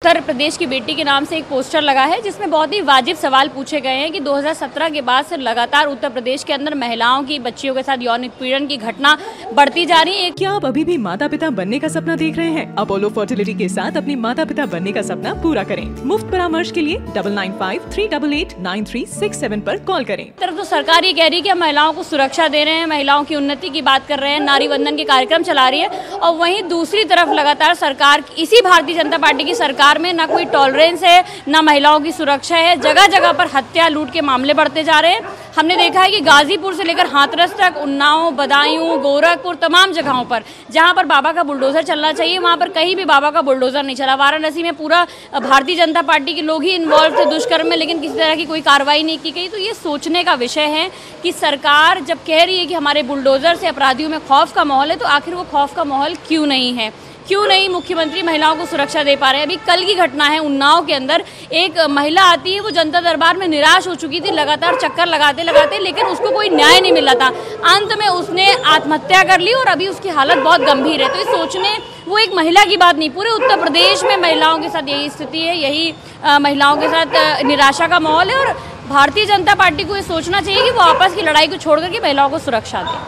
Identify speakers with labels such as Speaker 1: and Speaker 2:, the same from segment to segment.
Speaker 1: उत्तर प्रदेश की बेटी के नाम से एक पोस्टर लगा है जिसमें बहुत ही वाजिब सवाल पूछे गए हैं कि 2017 के बाद से लगातार उत्तर प्रदेश के अंदर महिलाओं की, बच्चियों के साथ यौन उत्पीड़न की घटना बढ़ती जा रही है।
Speaker 2: क्या आप अभी भी माता पिता बनने का सपना देख रहे हैं? अपोलो फर्टिलिटी के साथ अपने माता पिता बनने का सपना पूरा करें। मुफ्त परामर्श के लिए 9953889367 पर कॉल करें।
Speaker 1: तरफ तो सरकार ये कह रही है कि हम महिलाओं को सुरक्षा दे रहे हैं, महिलाओं की उन्नति की बात कर रहे हैं, नारी वंदन के कार्यक्रम चला रही है, और वहीं दूसरी तरफ लगातार सरकार, इसी भारतीय जनता पार्टी की सरकार में ना कोई टॉलरेंस है, ना महिलाओं की सुरक्षा है। जगह जगह पर हत्या, लूट के मामले बढ़ते जा रहे हैं। हमने देखा है कि गाजीपुर से लेकर हाथरस तक, उन्नाव, बदायूं, गोरखपुर, तमाम जगहों पर जहां पर बाबा का बुलडोजर चलना चाहिए वहां पर कहीं भी बाबा का बुलडोजर नहीं चला। वाराणसी में पूरा भारतीय जनता पार्टी के लोग ही इन्वॉल्व थे दुष्कर्म में, लेकिन किसी तरह की कोई कार्रवाई नहीं की गई। तो ये सोचने का विषय है कि सरकार जब कह रही है कि हमारे बुलडोजर से अपराधियों में खौफ का माहौल है, तो आखिर वो खौफ का माहौल क्यों नहीं है? क्यों नहीं मुख्यमंत्री महिलाओं को सुरक्षा दे पा रहे हैं? अभी कल की घटना है, उन्नाव के अंदर एक महिला आती है, वो जनता दरबार में निराश हो चुकी थी, लगातार चक्कर लगाते लगाते, लेकिन उसको कोई न्याय नहीं मिला था। अंत में उसने आत्महत्या कर ली और अभी उसकी हालत बहुत गंभीर है। तो ये सोचने, वो एक महिला की बात नहीं, पूरे उत्तर प्रदेश में महिलाओं के साथ यही स्थिति है, यही महिलाओं के साथ निराशा का माहौल है। और भारतीय जनता पार्टी को ये सोचना चाहिए कि वो आपस की लड़ाई को छोड़ करके महिलाओं को सुरक्षा दें।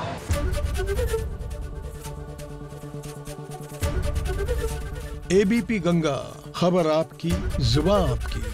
Speaker 3: एबीपी गंगा, खबर आपकी, जुबान आपकी।